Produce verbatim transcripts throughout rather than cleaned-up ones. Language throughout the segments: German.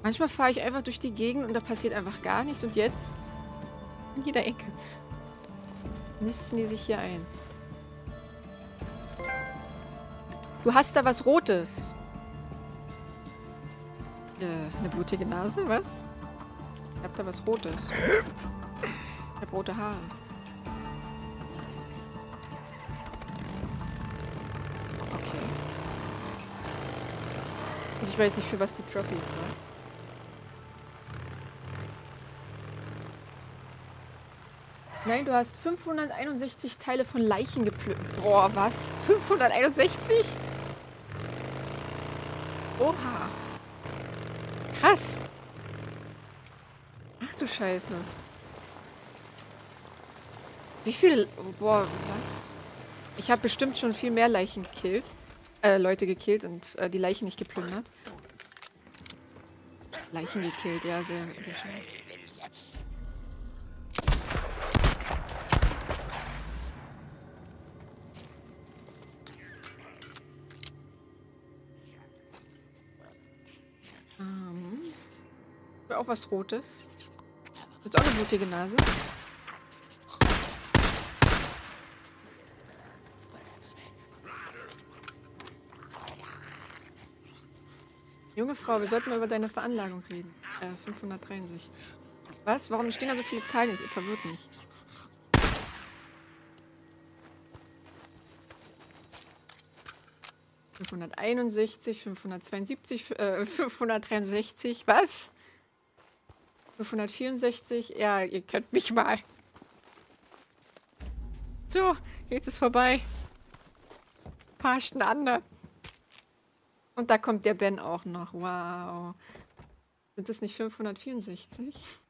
Manchmal fahre ich einfach durch die Gegend und da passiert einfach gar nichts. Und jetzt in jeder Ecke nisten die sich hier ein. Du hast da was Rotes. Äh, eine blutige Nase? Was? Ich hab da was Rotes. Ich hab rote Haare. Okay. Also ich weiß nicht, für was die Trophy jetzt war. Nein, du hast fünfhunderteinundsechzig Teile von Leichen gepflückt. Boah, was? fünfhunderteinundsechzig? Oha. Krass. Ach du Scheiße. Wie viele... Boah, was? Ich habe bestimmt schon viel mehr Leichen gekillt. Äh, Leute gekillt und äh, die Leichen nicht geplündert. Leichen gekillt, ja, sehr, sehr schön. Ähm... Auch was Rotes. Jetzt auch eine blutige Nase. Junge Frau, wir sollten mal über deine Veranlagung reden. Äh, fünfhundertdreiundsechzig. Was? Warum stehen da so viele Zahlen jetzt? Ihr verwirrt mich. fünfhunderteinundsechzig, fünfhundertzweiundsiebzig, äh, fünfhundertdreiundsechzig. Was? fünfhundertvierundsechzig. Ja, ihr könnt mich mal. So, jetzt ist vorbei. Paar Stunden andere. Und da kommt der Ben auch noch. Wow. Sind das nicht fünfhundertvierundsechzig?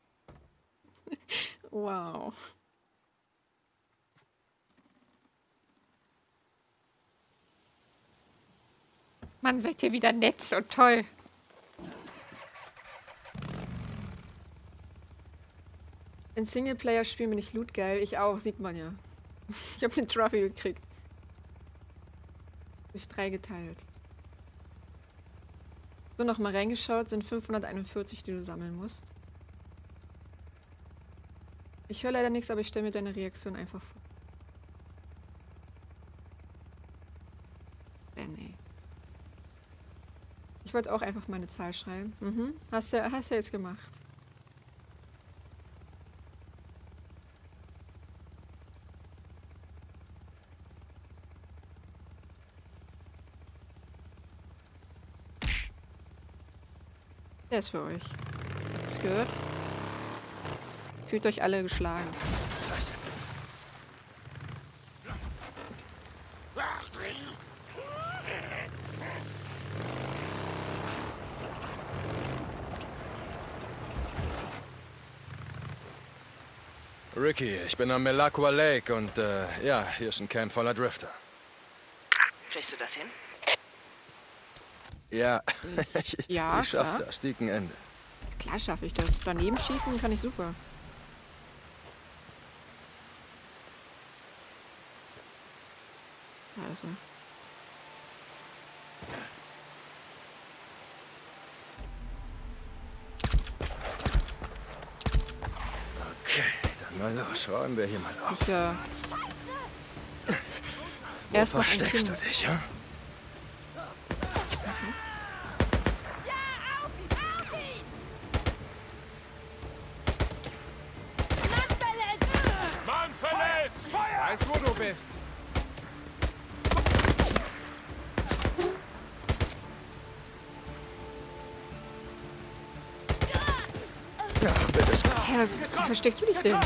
Wow. Mann, seid ihr wieder nett und toll. In Singleplayer-Spielen bin ich lootgeil. Ich auch, sieht man ja. Ich habe den Trophy gekriegt. Durch drei geteilt. So, nochmal reingeschaut. Sind fünfhunderteinundvierzig, die du sammeln musst. Ich höre leider nichts, aber ich stelle mir deine Reaktion einfach vor. Benny. Ich wollte auch einfach meine Zahl schreiben. Mhm. Hast ja, hast ja jetzt gemacht. Der ist für euch. Habt ihr's gehört? Fühlt euch alle geschlagen. Scheiße. Ricky, ich bin am Melaqua Lake und äh, ja, hier ist ein Camp voller Drifter. Kriegst du das hin? Ja, Ich, ja, ich schaff klar. das, dicken Ende. Klar schaffe ich das. Daneben schießen kann ich super. Da ist er. Okay, dann mal los, räumen wir hier mal auf. Sicher. Wo Erst noch ein versteckst du Kind. dich, ja? Mann verletzt! Weiß, wo du bist. Ja, bitte. Hä, was, wo versteckst du dich denn?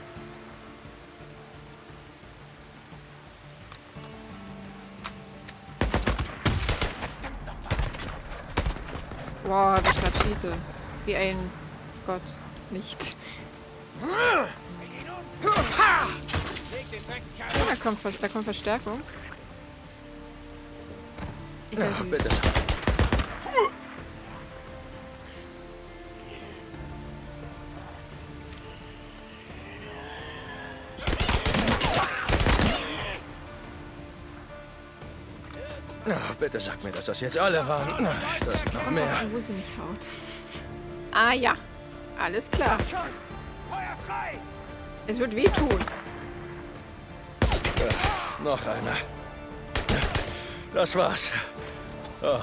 Boah, wie ich gerade schieße. Wie ein Gott. Nicht. Ja, da kommt, Ver- da kommt Verstärkung. Ich Ja, sag süß. bitte. Na, bitte sag mir, dass das jetzt alle waren. Na, das sind noch mehr. Wo sie mich haut. Ah ja, alles klar. Schon! Feuer frei! Es wird wehtun. Äh, noch einer. Das war's. Oh.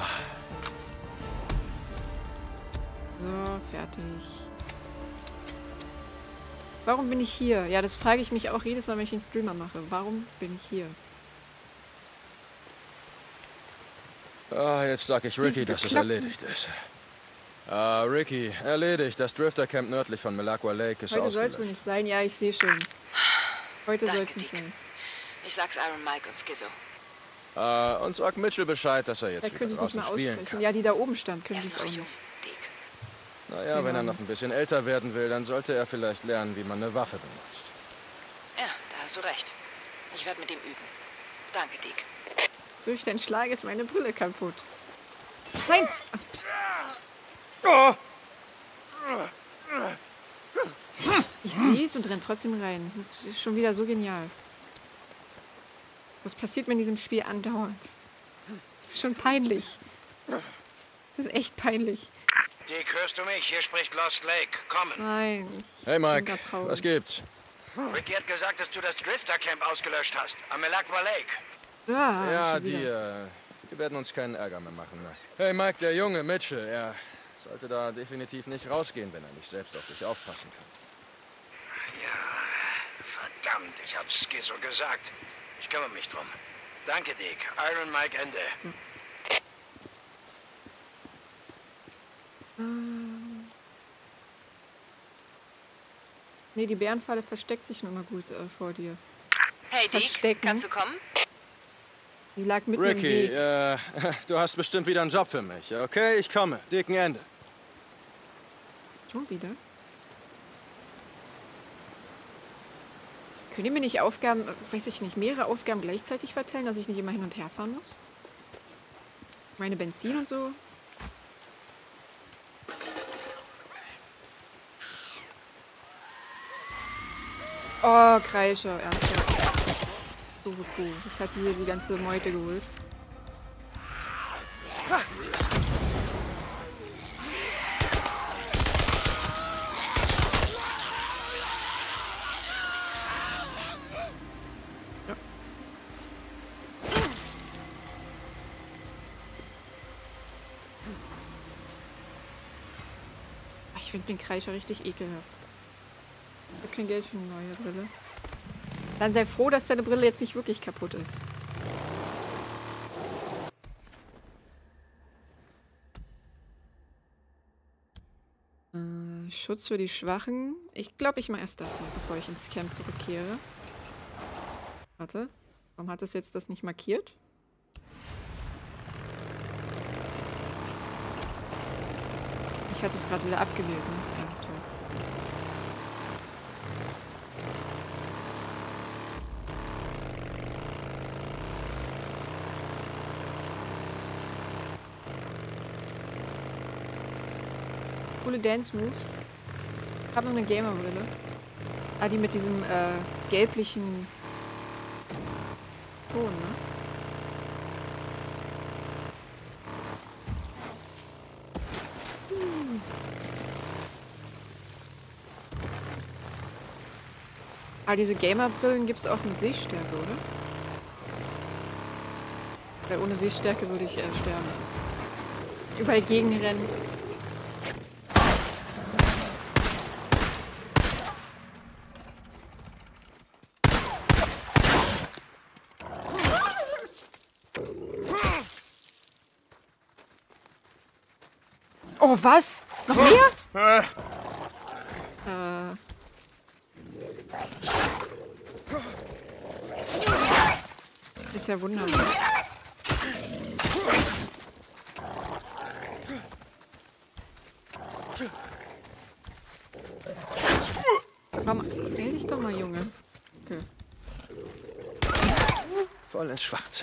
So, fertig. Warum bin ich hier? Ja, das frage ich mich auch jedes Mal, wenn ich einen Streamer mache. Warum bin ich hier? Ah, jetzt sag ich Ricky, dass es erledigt ist. Ah, Ricky, erledigt. Das Drifter-Camp nördlich von Melaqua Lake ist Heute soll es ausgelöscht. wohl nicht sein. Ja, ich sehe schon. Heute soll Danke, es nicht Dick. sein. Ich sag's Iron Mike und Skizzo. Ah, und sag Mitchell Bescheid, dass er Da jetzt wieder könnte ich nicht draußen mal spielen aussprechen. kann. Ja, die da oben stand, Er könnte ist ich noch auch jung, nicht. Dick. Naja, wenn er noch ein bisschen älter werden will, dann sollte er vielleicht lernen, wie man eine Waffe benutzt. Ja, da hast du recht. Ich werde mit ihm üben. Danke, Dick. Durch den Schlag ist meine Brille kaputt. Nein! Ich sehe es und renn trotzdem rein. Das ist schon wieder so genial. Das passiert mir in diesem Spiel andauernd. Das ist schon peinlich. Das ist echt peinlich. Dick, hörst du mich? Hier spricht Lost Lake. Kommen. Nein. Ich Hey bin Mike, grad traurig. was gibt's? Ricky hat gesagt, dass du das Drifter-Camp ausgelöscht hast. Am Melaqua Lake. Ah, Ja, schon die, wieder. äh, die werden uns keinen Ärger mehr machen. Ne? Hey Mike, der Junge, Mitchell, er sollte da definitiv nicht rausgehen, wenn er nicht selbst auf sich aufpassen kann. Ja, verdammt, ich hab's Skizzo gesagt. Ich kümmere mich drum. Danke, Dick. Iron Mike, Ende. Nee, die Bärenfalle versteckt sich nur mal gut äh, vor dir. Hey, Dick, Verstecken. kannst du kommen? Die lag mitten im Ricky, Weg. äh, du hast bestimmt wieder einen Job für mich. Okay, ich komme. Dicken Ende. Schon wieder? Könnt ihr mir nicht Aufgaben, äh, weiß ich nicht, mehrere Aufgaben gleichzeitig verteilen, dass ich nicht immer hin und her fahren muss? Meine Benzin und so? Oh, Kreischer, ernsthaft. So cool. Jetzt hat die hier die ganze Meute geholt. Ja. Ich finde den Kreischer richtig ekelhaft. Ich habe kein Geld für eine neue Brille. Dann sei froh, dass deine Brille jetzt nicht wirklich kaputt ist. Äh, Schutz für die Schwachen. Ich glaube, ich mache erst das hier, bevor ich ins Camp zurückkehre. Warte. Warum hat es jetzt das nicht markiert? Ich hatte es gerade wieder abgewählt, ne? Ja, toll. Coole Dance-Moves. Ich habe noch eine Gamer-Brille. Ah, die mit diesem äh, gelblichen Ton, ne? Hm. Ah, diese Gamer-Brillen gibt es auch mit Sehstärke, oder? Weil ohne Sehstärke würde ich äh, sterben. Überall gegenrennen. Oh, was? Noch mehr? Äh. Ist ja wunderbar. Komm, stell dich doch mal, Junge. Okay. Voll ins Schwarze.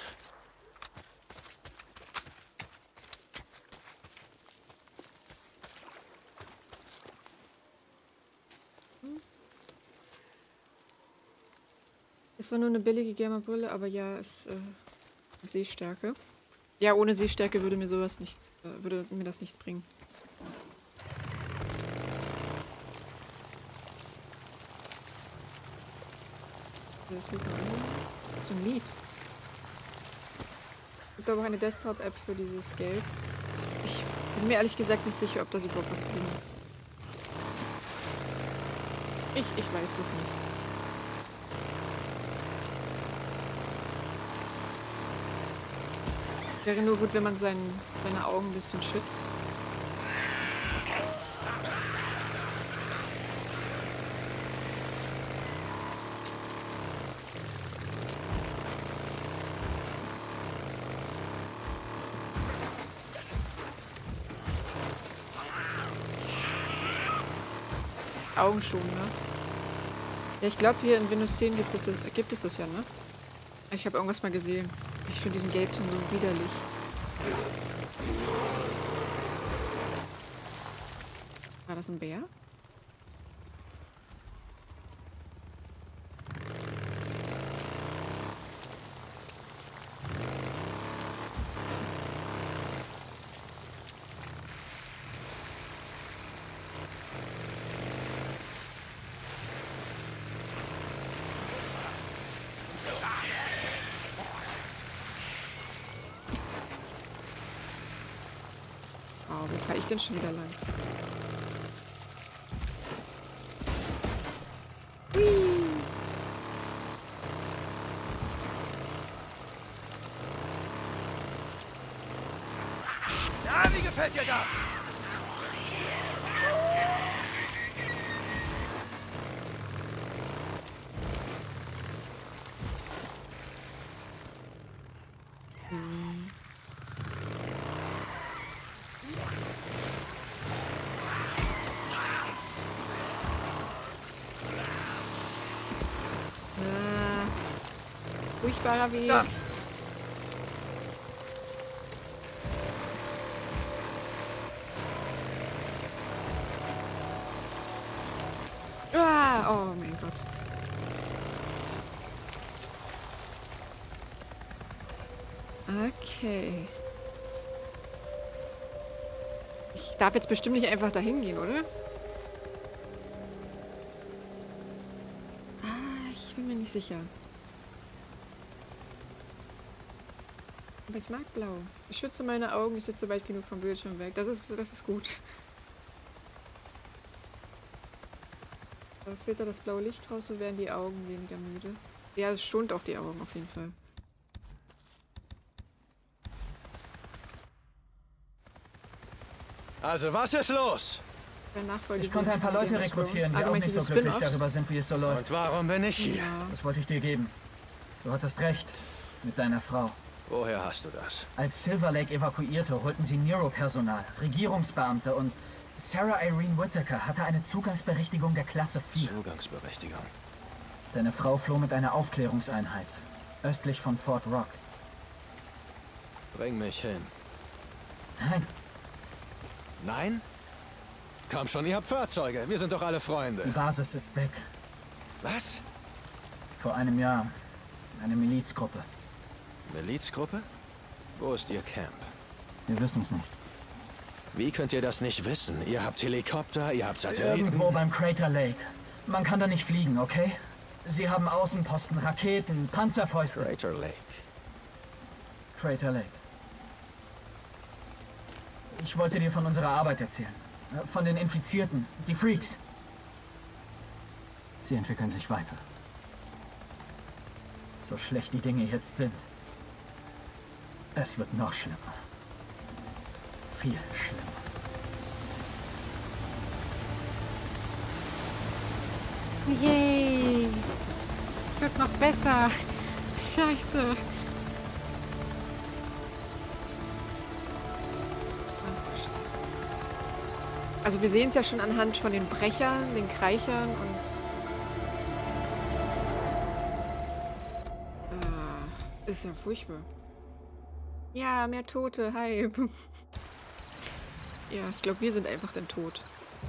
Es war nur eine billige Gamer-Brille, aber ja, es äh, hat Sehstärke. Ja, ohne Sehstärke würde mir sowas nichts, äh, würde mir das nichts bringen. Das Lied noch an. So ein Lied. Es gibt aber auch eine Desktop-App für dieses Geld. Ich bin mir ehrlich gesagt nicht sicher, ob das überhaupt was bringt. Ich, ich weiß das nicht. Wäre nur gut, wenn man sein, seine Augen ein bisschen schützt. Augen schon, ne? Ja, ich glaube, hier in Windows zehn gibt es, gibt es das ja, ne? Ich habe irgendwas mal gesehen. Ich finde diesen Gelbton so widerlich. War das ein Bär? Oh, wo fahre ich denn schon wieder lang? Hui. Na, wie gefällt dir das? Furchtbarer Weg. Da. Ah, oh mein Gott. Okay. Ich darf jetzt bestimmt nicht einfach dahin gehen, oder? Ah, ich bin mir nicht sicher. Aber ich mag blau. Ich schütze meine Augen, ich sitze weit genug vom Bildschirm weg. Das ist, das ist gut. Da filtert das blaue Licht raus, so werden die Augen weniger müde. Ja, es schont auch die Augen auf jeden Fall. Also, was ist los? Ich konnte ein paar Leute rekrutieren, die auch nicht so glücklich darüber sind, wie es so läuft. Und warum bin ich hier? Ja. Das wollte ich dir geben. Du hattest recht. Mit deiner Frau. Woher hast du das? Als Silver Lake evakuierte, holten sie Nero-Personal, Regierungsbeamte und Sarah Irene Whittaker hatte eine Zugangsberechtigung der Klasse vier. Zugangsberechtigung. Deine Frau floh mit einer Aufklärungseinheit. Östlich von Fort Rock. Bring mich hin. Nein, Nein? Komm schon, ihr habt Fahrzeuge. Wir sind doch alle die Freunde. Basis ist weg. Was? Vor einem Jahr. Eine Milizgruppe. Milizgruppe? Wo ist ihr Camp? Wir wissen es nicht. Wie könnt ihr das nicht wissen? Ihr habt Helikopter, ihr habt Satelliten. Irgendwo beim Crater Lake. Man kann da nicht fliegen, okay? Sie haben Außenposten, Raketen, Panzerfäuste. Crater Lake. Crater Lake. Ich wollte dir von unserer Arbeit erzählen. Von den Infizierten, die Freaks. Sie entwickeln sich weiter. So schlecht die Dinge jetzt sind. Es wird noch schlimmer. Viel schlimmer. Yay! Es wird noch besser. Scheiße. Ach du Scheiße. Also wir sehen es ja schon anhand von den Brechern, den Kreichern und... Ah, ist ja furchtbar. Ja, mehr Tote, hi. Ja, ich glaube, wir sind einfach dann tot.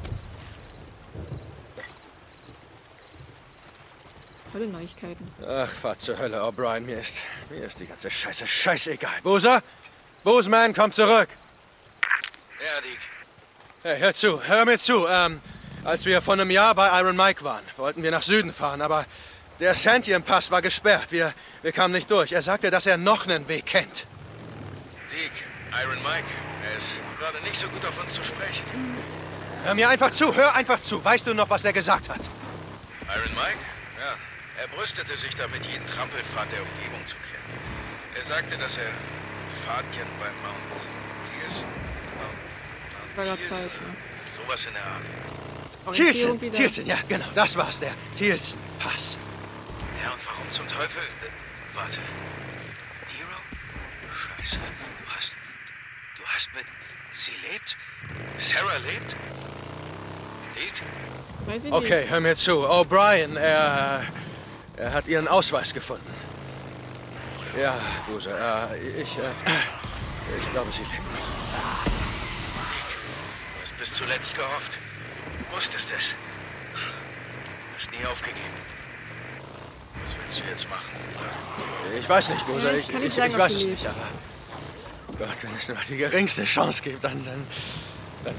Tolle Neuigkeiten. Ach, fahr zur Hölle, O'Brien. Mir ist, mir ist die ganze Scheiße scheißegal. Boozer? Boozman, komm zurück. Ja, Dick. Hey, hör zu, hör mir zu. Ähm, als wir vor einem Jahr bei Iron Mike waren, wollten wir nach Süden fahren, aber Der Santiam-Pass war gesperrt. Wir, wir kamen nicht durch. Er sagte, dass er noch einen Weg kennt. Deke, Iron Mike, er ist gerade nicht so gut auf uns zu sprechen. Hör mir einfach zu, hör einfach zu. Weißt du noch, was er gesagt hat? Iron Mike? Ja. Er brüstete sich damit, jeden Trampelpfad der Umgebung zu kennen. Er sagte, dass er einen Pfad kennt beim Mount Thielsen. Mount, War Mount grad Thielsen, falsch, ne? sowas in der Art. Orientierung Thielsen, wieder. Thielsen, ja, genau, das war's, der Thielsen-Pass. Ja, und warum zum Teufel? Äh, warte. Nero? Scheiße. Du hast... Du hast mit... Sie lebt? Sarah lebt? Deke? Weiß ich Okay, nicht. hör mir zu. O'Brien, er, er hat ihren Ausweis gefunden. Ja, Boozer, äh, ich, äh, ich glaube, sie lebt noch. Deke, du hast bis zuletzt gehofft. Du wusstest es. Hast nie aufgegeben. Was willst du jetzt machen? Ich weiß nicht, Boozer, Ja, ich, ich kann ich, nicht sagen, ich ob weiß sie es lebt. nicht, aber... Gott, wenn es nur die geringste Chance gibt, dann... dann, dann,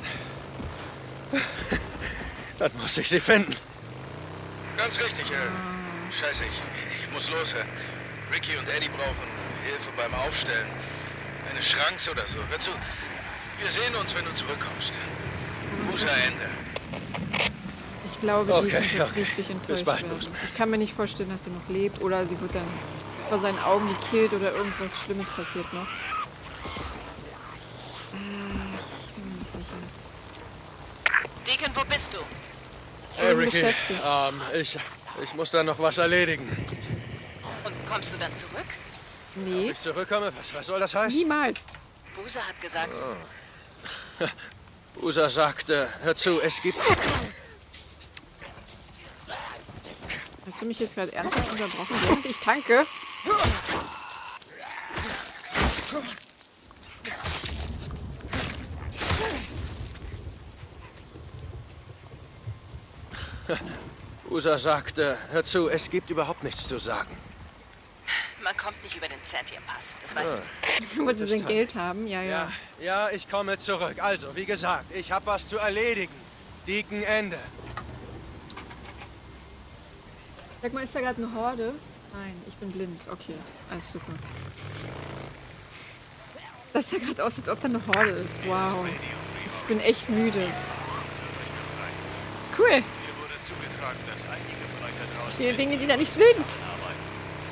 dann muss ich sie finden. Ganz richtig, äh. Scheiße, ich, ich muss los, äh. Ricky und Eddie brauchen Hilfe beim Aufstellen. Eine Schranks oder so. Hör zu. Wir sehen uns, wenn du zurückkommst. Busa Ende. Ich glaube, die Okay, sind jetzt okay. richtig enttäuscht Bis bald, werden. Boseman. Ich kann mir nicht vorstellen, dass sie noch lebt oder sie wird dann vor seinen Augen gekillt oder irgendwas Schlimmes passiert noch. Äh, ich bin mir nicht sicher. Deacon, wo bist du? Hey, bin Ricky, beschäftigt. ähm, ich, ich muss da noch was erledigen. Und kommst du dann zurück? Nee, Ich zurückkomme, was, was soll das heißen? niemals. Busa hat gesagt, Usa sagte, hör zu, es gibt... Hast du mich jetzt gerade ernsthaft unterbrochen, während ich tanke? Usa sagte, hör zu, es gibt überhaupt nichts zu sagen. man kommt nicht über den Santiam-Pass. Das weißt du. Wollte sein Geld haben, ja, ja. Ja, ja, ich komme zurück. Also, wie gesagt, ich habe was zu erledigen. Dicken Ende. Sag mal, ist da gerade eine Horde? Nein, ich bin blind. Okay, alles super. Das sah gerade aus, als ob da eine Horde ist. Wow. Ich bin echt müde. Cool. Mir wurde zugetragen, dass einige von euch da Ich draußen sehe mit Dinge, die mir da nicht sind. zusammenarbeiten.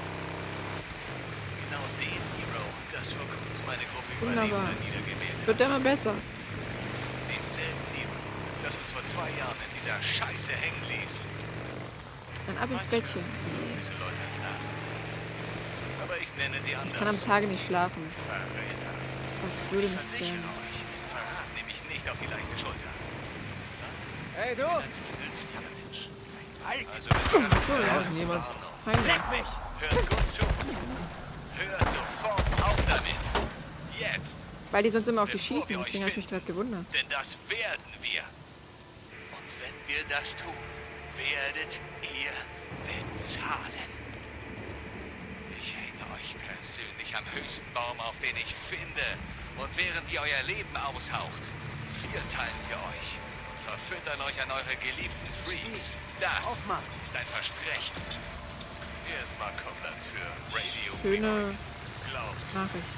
Genau den Hero, das vor kurzem meine Gruppe Wunderbar. Überlebender niedergemäht Wird hat. immer besser. Denselben Hero, das uns vor zwei Jahren in dieser Scheiße hängen ließ. Dann ab ins Manche Bettchen. Diese Leute lachen. Aber ich nenne sie Ich kann am anders. Tage nicht schlafen. Verräter. Was würde Ich nicht versichere sein? euch, Verrat nehme ich nicht auf die leichte Schulter. Hey, du! Ein vernünftiger Mensch. Also, So, wenn ja. das ist Niemand? Feinde. Hört gut zu. Hört sofort auf damit. Jetzt. Weil die sonst immer auf die Bevor schießen, wir euch deswegen habe ich mich finden. gerade gewundert. Denn das werden wir. Und wenn wir das tun, werdet ihr bezahlen. Ich hänge euch persönlich am höchsten Baum, auf den ich finde. Und während ihr euer Leben aushaucht, vierteilen wir euch. Verfüttern euch an eure geliebten Freaks. Das ist ein Versprechen. Erstmal Copeland für Radio Schöne Glaubt. Nachricht.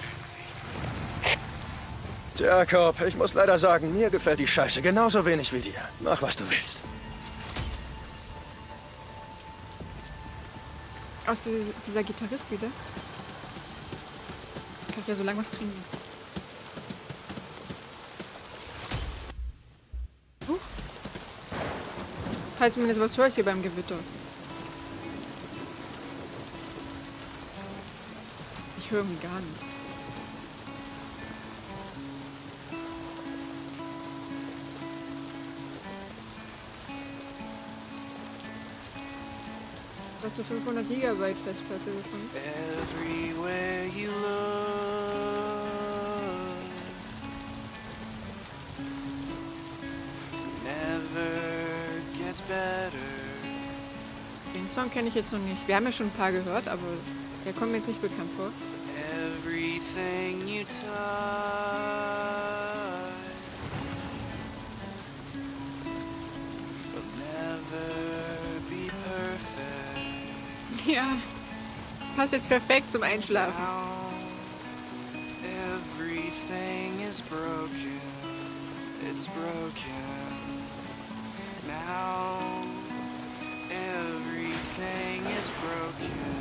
Jakob, ich muss leider sagen, mir gefällt die Scheiße genauso wenig wie dir. Mach, was du willst. Aus dieser, dieser Gitarrist wieder? Kann ich ja so lange was trinken. Huch. Falls man jetzt was hört hier beim Gewitter. Ich höre irgendwie gar nicht. Hast du fünfhundert Gigabyte Festplatte gefunden? Everywhere you look, never gets better. Den Song kenne ich jetzt noch nicht. Wir haben ja schon ein paar gehört, aber der kommt mir jetzt nicht bekannt vor. Everything you touch will never be perfect. Ja. Passt jetzt perfekt zum Einschlafen. Now everything is broken. It's broken. Now everything is broken.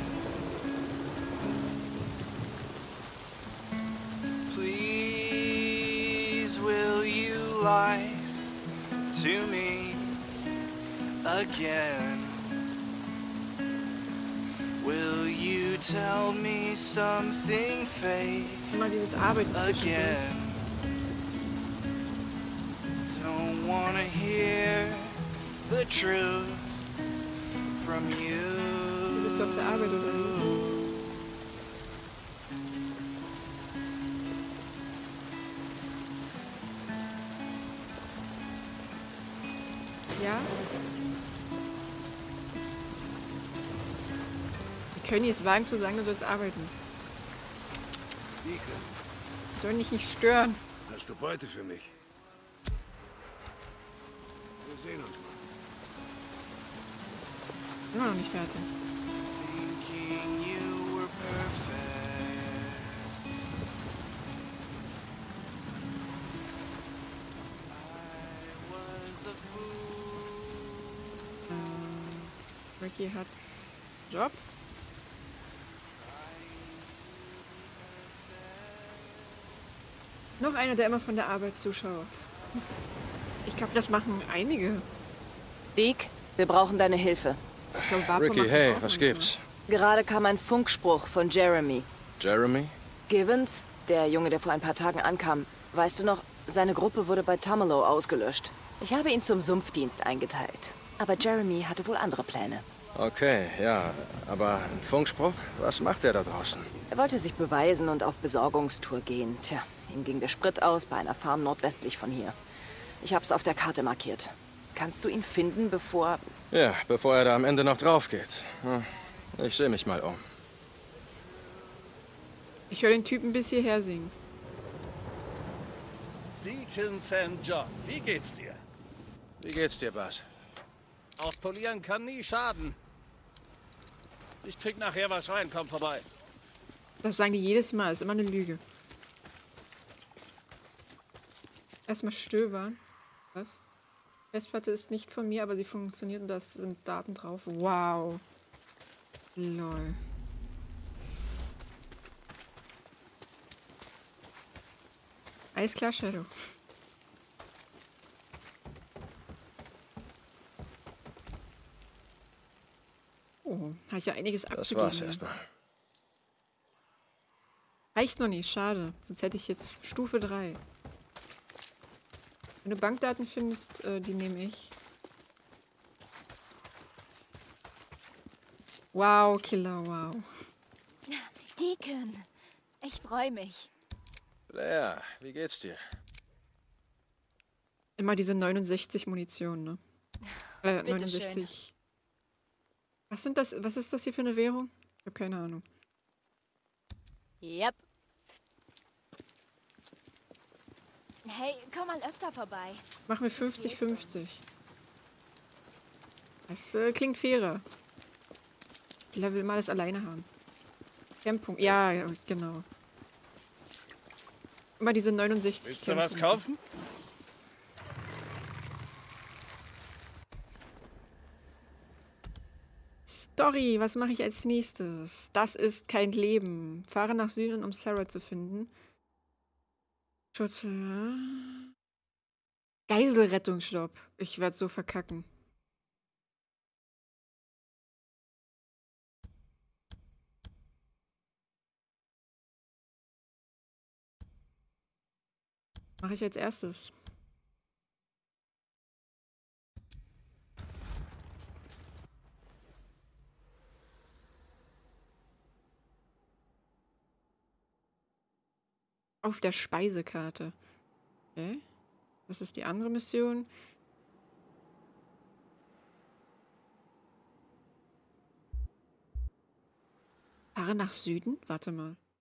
Please, will you lie to me again? Will you tell me something fake Immer dieses Arbeiten zwischendurch. again? Don't wanna hear the truth from you. Bist du auf der Arbeit oder wie? Ja? Wir können jetzt wagen zu sagen, du sollst arbeiten. Deacon, Soll dich nicht stören. hast du Beute für mich? Wir sehen uns mal. Immer noch nicht fertig. Thinking you were perfect. I was a fool. Ähm, Ricky hat Job. Noch einer, der immer von der Arbeit zuschaut. Ich glaube, das machen einige. Deke, wir brauchen deine Hilfe. Ich glaub, Vapo Ricky, macht das hey, auch was manchmal. gibt's? Gerade kam ein Funkspruch von Jeremy. Jeremy? Givens, der Junge, der vor ein paar Tagen ankam, weißt du noch, seine Gruppe wurde bei Tumalo ausgelöscht. Ich habe ihn zum Sumpfdienst eingeteilt. Aber Jeremy hatte wohl andere Pläne. Okay, ja, aber ein Funkspruch? Was macht er da draußen? Er wollte sich beweisen und auf Besorgungstour gehen. Tja, ihm ging der Sprit aus bei einer Farm nordwestlich von hier. Ich hab's auf der Karte markiert. Kannst du ihn finden, bevor... Ja, bevor er da am Ende noch drauf geht. Hm, ich sehe mich mal um. Ich höre den Typen bis hierher singen. Deacon Sankt John, wie geht's dir? Wie geht's dir, Bas? Aufpolieren kann nie schaden. Ich krieg nachher was rein, komm vorbei. Das sagen die jedes Mal, ist immer eine Lüge. Erstmal stöbern. Was? Festplatte ist nicht von mir, aber sie funktioniert und da sind Daten drauf. Wow. Lol. Alles klar, Shadow. Oh, habe ich ja einiges abgegeben. Das war's erstmal. Reicht noch nicht, schade. Sonst hätte ich jetzt Stufe drei. Wenn du Bankdaten findest, äh, die nehme ich. Wow, Killer, wow. Deacon, ich freue mich. Blair, wie geht's dir? Immer diese neunundsechzig Munition, ne? Äh, Bitteschön. neunundsechzig. Was sind das? Was ist das hier für eine Währung? Ich habe keine Ahnung. Yep. Hey, komm mal öfter vorbei. Machen wir fünfzig fünfzig. Das äh, klingt fairer. Killer will mal das alleine haben. Camppunkt. Ja, ja, genau. Immer diese neunundsechzig. Willst du was Camppunkte. kaufen? Story, was mache ich als nächstes? Das ist kein Leben. Fahre nach Süden, um Sarah zu finden. Schutze. Geiselrettungsjob. Ich werde so verkacken. Mache ich als erstes. Auf der Speisekarte. Okay. Das ist die andere Mission. Fahre nach Süden? Warte mal.